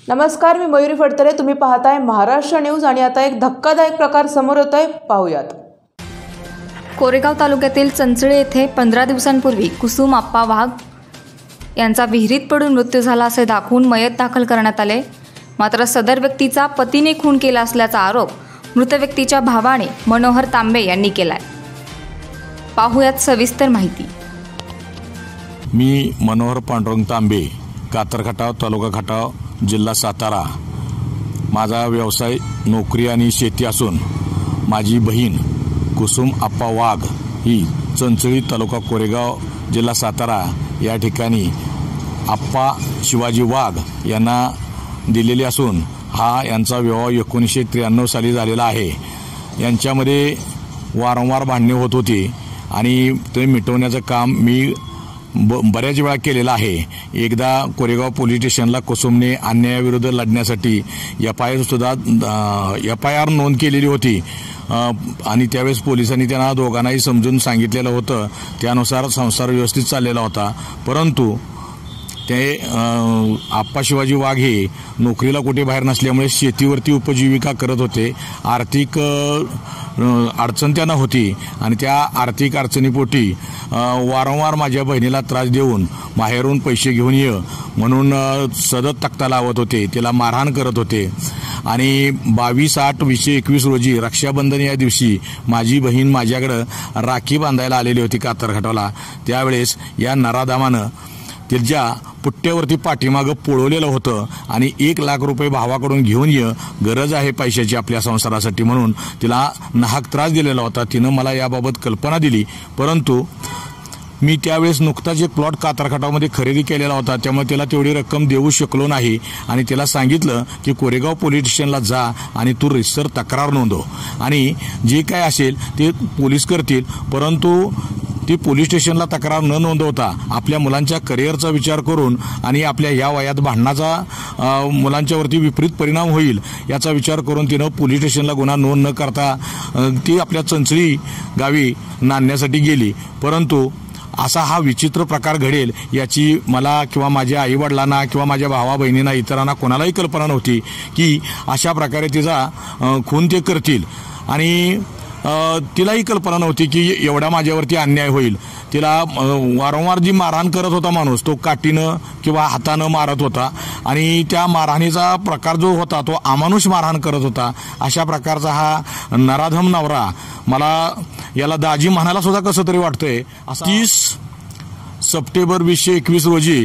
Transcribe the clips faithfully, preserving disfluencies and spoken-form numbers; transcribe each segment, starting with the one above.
नमस्कार, मी मयुरी फडतरे. तुम्ही पाहताय महाराष्ट्र न्यूज आणि आता एक धक्कादायक प्रकार समोर येतोय, पाहूयात. कोरेगाव तालुक्यातील चंचळे येथे पंधरा दिवसांपूर्वी कुसुम आप्पा वाघ यांचा विहिरीत पडून मृत्यू झाला असे दाखवून मयत दाखल करण्यात आले. मात्र सदर व्यक्तीचा पतीने खून केला असल्याचा आरोप मृत व्यक्तीच्या भावाने मनोहर तांबे यांनी केलाय. पाहूयात सविस्तर माहिती. मी मनोहर पांडुरंग तांबे, कातर खटाव, तालुका खटाव, जिल्हा सातारा. माझा व्यवसाय नोकरी आणि शेती असून माझी बहीण कुसुम आप्पा वाघ ही चंचळी, तालुका कोरेगाव, जिल्हा सातारा या ठिकाणी आप्पा शिवाजी वाघ यांना दिलेली असून हा यांचा विवाह एकोणीसशे त्र्याण्णव साली झालेला आहे. यांच्यामध्ये वारंवार भांडणे होत होती आणि ते मिटवण्याचं काम मी ब बऱ्याच वेळा केलेला आहे. एकदा कोरेगाव पोलीस स्टेशनला कुसुमने अन्यायाविरुद्ध लढण्यासाठी एफ आय आर सुद्धा एफ आय आर नोंद केलेली होती आणि त्यावेळेस पोलिसांनी त्यांना दोघांनाही समजून सांगितलेलं होतं. त्यानुसार संसार व्यवस्थित चाललेला होता. परंतु ते आप्पा शिवाजी वाघ हे नोकरीला कुठे बाहेर नसल्यामुळे शेतीवरती उपजीविका करत होते. आर्थिक अडचण त्यांना होती आणि त्या आर्थिक अडचणीपोटी वारंवार माझ्या बहिणीला त्रास देऊन माहेरून पैसे घेऊन ये म्हणून सतत तक्ता लावत होते, तिला मारहाण करत होते. आणि बावीस आठ वीसशे एकवीस रोजी रक्षाबंधन या दिवशी माझी बहीण माझ्याकडं राखी बांधायला आलेली होती कातर खटावला. त्यावेळेस या नराधामानं तिच्या पुट्ट्यावरती पाठीमागं पोळवलेलं होतं आणि एक लाख रुपये भावाकडून घेऊन ये, गरज आहे पैशाची आपल्या संसारासाठी म्हणून तिला नाहक त्रास दिलेला होता. तिनं मला याबाबत कल्पना दिली. परंतु मी त्यावेळेस नुकताच एक प्लॉट कातरखटावमध्ये खरेदी केलेला होता, त्यामुळे त्याला तेवढी रक्कम देऊ शकलो नाही आणि त्याला सांगितलं की कोरेगाव पोलीस स्टेशनला जा आणि तू रितसर तक्रार नोंदव आणि जे काय असेल ते पोलीस करतील. परंतु ती पोलीस स्टेशनला तक्रार न नोंदवता आपल्या मुलांच्या करिअरचा विचार करून आणि आपल्या या वयात भांडणाचा मुलांच्यावरती विपरीत परिणाम होईल याचा विचार करून तिनं पोलीस स्टेशनला गुन्हा नोंद न करता ती आपल्या चंचळी गावी नांदण्यासाठी गेली. परंतु असा हा विचित्र प्रकार घडेल याची मला किंवा माझ्या आईवडिलांना किंवा माझ्या भावा बहिणींना इतरांना कोणालाही कल्पना नव्हती की अशा प्रकारे तिचा खून ते करतील. आणि तिलाही कल्पना नव्हती की एवढा माझ्यावरती अन्याय होईल. तिला वारंवार जी मारहाण करत होता माणूस तो काठीनं किंवा हातानं मारत होता आणि त्या मारहाणीचा प्रकार जो होता तो अमानुष मारहाण करत होता. अशा प्रकारचा हा नराधम नवरा, मला याला दाजी म्हणायला सुद्धा कसं तरी वाटतंय. तीस सप्टेंबर वीसशे एकवीस रोजी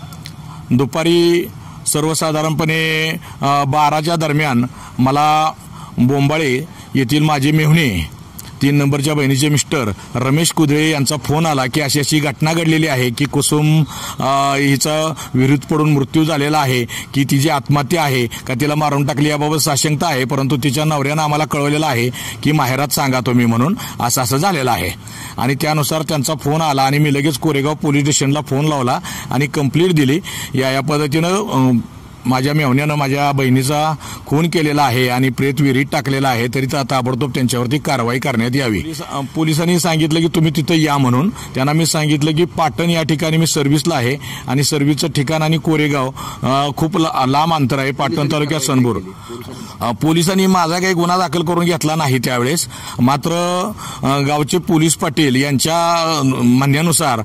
दुपारी सर्वसाधारणपणे बाराच्या दरम्यान मला बोंबाळे येथील माझे मेहुणे तीन नंबरच्या बहिणीचे मिस्टर रमेश कुदळे यांचा फोन आला की अशी अशी घटना घडलेली आहे की कुसुम हिचा विहिरीत पडून मृत्यू झालेला आहे, की तिची आत्महत्या आहे का तिला मारून टाकली याबाबत साशंकता आहे. परंतु तिच्या नवऱ्यानं आम्हाला कळवलेलं आहे की माहेरात सांगा तुम्ही म्हणून असं असं झालेलं आहे. आणि त्यानुसार त्यांचा फोन आला आणि मी लगेच कोरेगाव पोलीस स्टेशनला फोन लावला आणि कंप्लेंट दिली. या या पद्धतीनं माझ्या मेहुण्यानं माझ्या बहिणीचा खून केलेला आहे आणि प्रेत विहिरीत टाकलेला आहे, तरी ताबडतोब त्यांच्यावरती कारवाई करण्यात यावी. पोलिसांनी सांगितलं की तुम्ही तिथं या म्हणून. त्यांना मी सांगितलं की पाटण या ठिकाणी मी सर्व्हिसला आहे आणि सर्व्हिसचं ठिकाण आणि कोरेगाव खूप लांब अंतर आहे, पाटण तालुक्यात सनबूर. पोलिसांनी माझा काही गुन्हा दाखल करून घेतला नाही त्यावेळेस. मात्र गावचे पोलीस पाटील यांच्या म्हणण्यानुसार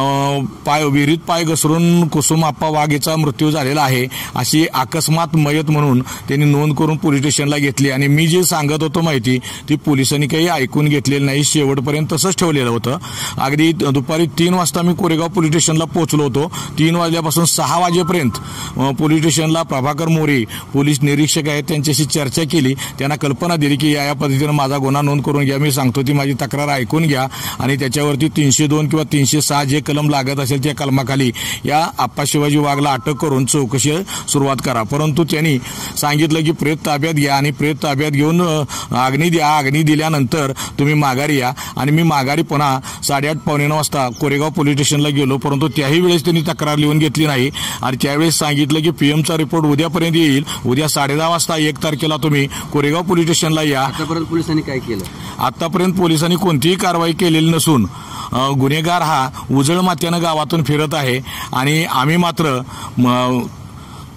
पाय विहिरीत पाय घसरून कुसुम आप्पा वाघ याचा मृत्यू झालेला आहे अशी अकस्मात मयत म्हणून त्यांनी नोंद करून पोलीस स्टेशनला घेतली. आणि मी जे सांगत होतो माहिती ती पोलिसांनी काही ऐकून घेतलेली नाही, शेवटपर्यंत तसंच ठेवलेलं होतं. अगदी दुपारी तीन वाजता मी कोरेगाव पोलीस स्टेशनला पोहोचलो होतो. तीन वाजल्यापासून सहा वाजेपर्यंत पोलीस स्टेशनला प्रभाकर मोरे पोलीस निरीक्षक आहेत त्यांच्याशी चर्चा केली. त्यांना कल्पना दिली की या या पद्धतीनं माझा गुन्हा नोंद करून घ्या, मी सांगतो ती माझी तक्रार ऐकून घ्या आणि त्याच्यावरती तीनशे दोन किंवा तीनशे सहा जे कलम लागत असेल त्या कलमाखाली या आप्पा शिवाजी वाघला अटक करून चौकशी सुरुवात करा. परंतु त्यांनी सांगितलं की प्रेत ताब्यात घ्या आणि प्रेत ताब्यात घेऊन अग्नी द्या, अग्नी दिल्यानंतर तुम्ही माघारी या. आणि मी माघारी पुन्हा साडेआठ पावणे नऊ वाजता कोरेगाव पोलीस स्टेशनला गेलो. परंतु त्याही वेळेस त्यांनी तक्रार लिहून घेतली नाही आणि त्यावेळेस सांगितलं की पीएमचा रिपोर्ट उद्यापर्यंत येईल, उद्या साडे दहा वाजता एक तारखेला तुम्ही कोरेगाव पोलीस स्टेशनला या. आतापर्यंत पोलिसांनी काय केलं? आतापर्यंत पोलिसांनी कोणतीही कारवाई केलेली नसून गुन्हेगार हा उजळ मात्यानं गावातून फिरत आहे आणि आम्ही मात्र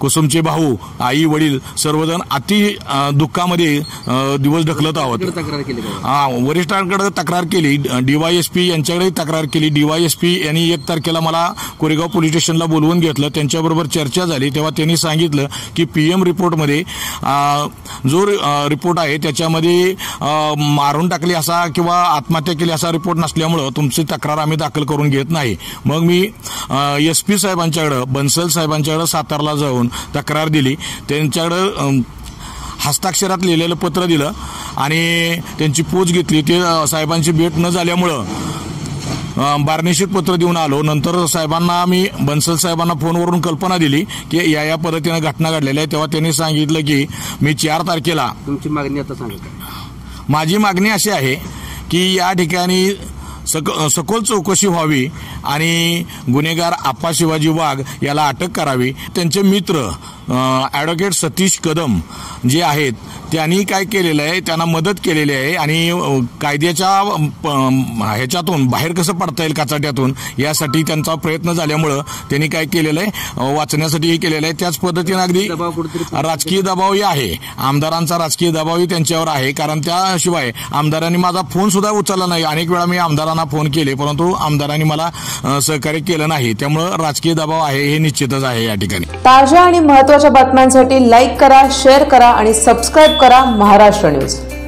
कुसुमचे भाऊ, आई, वडील सर्वजण अति अ, दुःखामध्ये अ, दिवस ढकलत आहोत. तक्रार केली का? हा, वरिष्ठांकडे तक्रार केली, डीवायएसपी यांच्याकडे तक्रार केली. डीवायएसपी यांनी एक तारखेला मला कोरेगाव पोलीस स्टेशनला बोलवून घेतलं. त्यांच्याबरोबर चर्चा झाली तेव्हा त्यांनी सांगितलं की पीएम रिपोर्टमध्ये जो रिपोर्ट आहे त्याच्यामध्ये मारून टाकली असा किंवा आत्महत्या केली असा रिपोर्ट नसल्यामुळं तुमची तक्रार आम्ही दाखल करून घेत नाही. मग मी एस पी साहेबांच्याकडे, बन्सल साहेबांच्याकडे सातारला जाऊन तक्रार दिली. त्यांच्याकडं हस्ताक्षरात लिहिलेलं पत्र दिलं आणि त्यांची पोच घेतली. ते साहेबांची भेट न झाल्यामुळं बारनिशीत पत्र देऊन आलो. नंतर साहेबांना मी, बन्सल साहेबांना फोनवरून कल्पना दिली की या या पद्धतीनं घटना घडलेल्या आहे. तेव्हा त्यांनी सांगितलं की मी चार तारखेला. तुमची मागणी आता सांगा. माझी मागणी अशी आहे की या ठिकाणी सक सखोल चौकशी व्हावी आणि गुन्हेगार आप्पा शिवाजी वाघ याला अटक करावी. त्यांचे मित्र ॲडव्होकेट सतीश कदम जे आहेत त्यांनी काय केलेलं आहे, त्यांना मदत केलेली आहे आणि कायद्याच्या ह्याच्यातून बाहेर कसं पडता येईल काचाट्यातून यासाठी त्यांचा प्रयत्न झाल्यामुळं त्यांनी काय केलेलं आहे, वाचण्यासाठीही केलेलं आहे. त्याच पद्धतीने अगदी राजकीय दबावही आहे, आमदारांचा राजकीय दबावही त्यांच्यावर आहे. कारण त्याशिवाय आमदारांनी माझा फोन सुद्धा उचलला नाही. अनेक वेळा मी आमदारांना फोन केले परंतु आमदारांनी मला सहकार्य केलं नाही. त्यामुळं राजकीय दबाव आहे हे निश्चितच आहे या ठिकाणी. ताज्या आणि महत्त्वाच्या बातम्यांसाठी लाईक करा, शेअर करा आणि सबस्क्राईब करा महाराष्ट्र न्यूज.